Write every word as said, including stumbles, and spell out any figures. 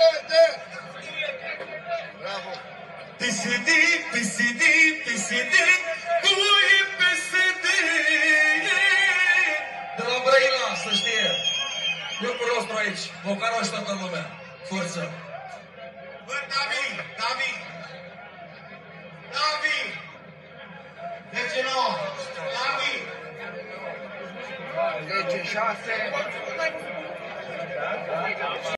Bravo! P S D, P S D, P S D, cu e P S D. De la Brăila, să știe. Grupul nostru aici, vocaloși toată lumea. Forță! Bă, David, David! David! zece nouă! David! zece șase